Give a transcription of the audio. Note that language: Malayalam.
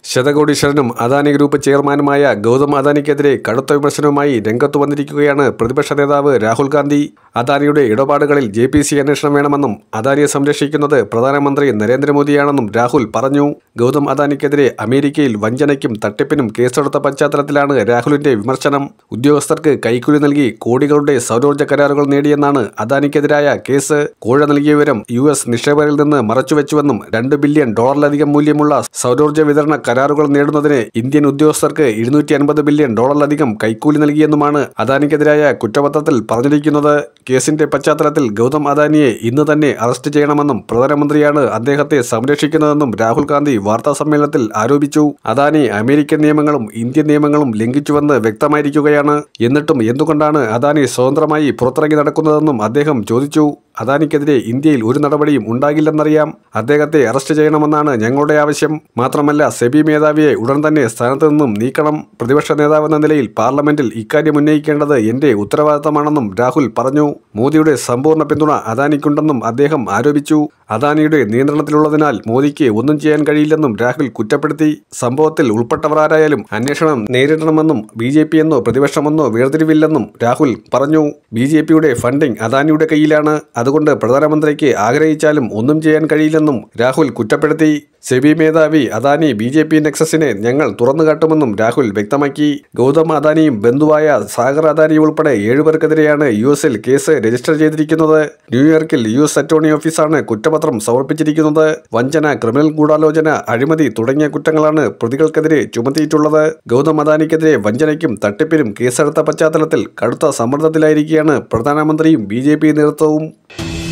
ശതകോടീശ്വരനും അദാനി ഗ്രൂപ്പ് ചെയർമാനുമായ ഗൗതം അദാനിക്കെതിരെ കടുത്ത വിമർശനവുമായി രംഗത്തു വന്നിരിക്കുകയാണ് പ്രതിപക്ഷ നേതാവ് രാഹുൽ ഗാന്ധി. അദാനിയുടെ ഇടപാടുകളിൽ JPC അന്വേഷണം വേണമെന്നും അദാനിയെ സംരക്ഷിക്കുന്നത് പ്രധാനമന്ത്രി നരേന്ദ്രമോദിയാണെന്നും രാഹുൽ പറഞ്ഞു. ഗൗതം അദാനിക്കെതിരെ അമേരിക്കയിൽ വഞ്ചനയ്ക്കും തട്ടിപ്പിനും കേസെടുത്ത പശ്ചാത്തലത്തിലാണ് രാഹുലിന്റെ വിമർശനം. ഉദ്യോഗസ്ഥർക്ക് കൈക്കൂലി നൽകി കോടികളുടെ സൗരോർജ്ജ കരാറുകൾ നേടിയെന്നാണ് അദാനിക്കെതിരായ കേസ്. കോഴ നൽകിയ വിവരം US നിക്ഷേപകരിൽ നിന്ന് മറച്ചുവെച്ചുവെന്നും $2 ബില്യൺ മൂല്യമുള്ള സൗരോർജ്ജ വിതരണ കരാറുകൾ നേടുന്നതിന് ഇന്ത്യൻ ഉദ്യോഗസ്ഥർക്ക് $250 ബില്യൺ കൈക്കൂലി നൽകിയെന്നുമാണ് അദാനിക്കെതിരായ കുറ്റപത്രത്തിൽ പറഞ്ഞിരിക്കുന്നത്. കേസിന്റെ പശ്ചാത്തലത്തിൽ ഗൗതം അദാനിയെ ഇന്ന് തന്നെ അറസ്റ്റ് ചെയ്യണമെന്നും പ്രധാനമന്ത്രിയാണ് അദ്ദേഹത്തെ സംരക്ഷിക്കുന്നതെന്നും രാഹുൽ ഗാന്ധി വാർത്താസമ്മേളനത്തിൽ ആരോപിച്ചു. അദാനി അമേരിക്കൻ നിയമങ്ങളും ഇന്ത്യൻ നിയമങ്ങളും ലംഘിച്ചുവെന്ന് വ്യക്തമായിരിക്കുകയാണ്. എന്നിട്ടും എന്തുകൊണ്ടാണ് അദാനി സ്വതന്ത്രമായി പുറത്തിറങ്ങി നടക്കുന്നതെന്നും അദ്ദേഹം ചോദിച്ചു. അദാനിക്കെതിരെ ഇന്ത്യയിൽ ഒരു നടപടിയും ഉണ്ടാകില്ലെന്നറിയാം. അദ്ദേഹത്തെ അറസ്റ്റ് ചെയ്യണമെന്നാണ് ഞങ്ങളുടെ ആവശ്യം. മാത്രമല്ല, സെബി മേധാവിയെ ഉടൻ തന്നെ സ്ഥാനത്ത് നിന്നും നീക്കണം. പ്രതിപക്ഷ നേതാവെന്ന നിലയിൽ പാർലമെന്റിൽ ഇക്കാര്യം ഉന്നയിക്കേണ്ടത് എന്റെ ഉത്തരവാദിത്തമാണെന്നും രാഹുൽ പറഞ്ഞു. മോദിയുടെ സമ്പൂർണ്ണ പിന്തുണ അദാനിക്കുണ്ടെന്നും അദ്ദേഹം ആരോപിച്ചു. അദാനിയുടെ നിയന്ത്രണത്തിലുള്ളതിനാൽ മോദിക്ക് ഒന്നും ചെയ്യാൻ കഴിയില്ലെന്നും രാഹുൽ കുറ്റപ്പെടുത്തി. സംഭവത്തിൽ ഉൾപ്പെട്ടവർ ആരായാലും അന്വേഷണം നേരിടണമെന്നും BJP എന്നോ പ്രതിപക്ഷമെന്നോ വേർതിരിവില്ലെന്നും രാഹുൽ പറഞ്ഞു. BJPയുടെ ഫണ്ടിംഗ് അദാനിയുടെ കയ്യിലാണ്. അതുകൊണ്ട് പ്രധാനമന്ത്രിക്ക് ആഗ്രഹിച്ചാലും ഒന്നും ചെയ്യാൻ കഴിയില്ലെന്നും രാഹുൽ കുറ്റപ്പെടുത്തി. സെബി മേധാവി അദാനി BJP നെക്സസിനെ ഞങ്ങൾ തുറന്നുകാട്ടുമെന്നും രാഹുൽ വ്യക്തമാക്കി. ഗൗതം അദാനിയും ബന്ധുവായ സാഗർ അദാനി ഉൾപ്പെടെ 7 പേർക്കെതിരെയാണ് US കേസ് രജിസ്റ്റർ ചെയ്തിരിക്കുന്നത്. ന്യൂയോർക്കിൽ US അറ്റോർണി ഓഫീസാണ് കുറ്റപത്രം സമർപ്പിച്ചിരിക്കുന്നത്. വഞ്ചന, ക്രിമിനൽ ഗൂഢാലോചന, അഴിമതി തുടങ്ങിയ കുറ്റങ്ങളാണ് പ്രതികൾക്കെതിരെ ചുമത്തിയിട്ടുള്ളത്. ഗൗതം അദാനിക്കെതിരെ വഞ്ചനയ്ക്കും തട്ടിപ്പിനും കേസെടുത്ത പശ്ചാത്തലത്തിൽ കടുത്ത സമ്മർദ്ദത്തിലായിരിക്കുകയാണ് പ്രധാനമന്ത്രിയും BJP നേതൃത്വവും.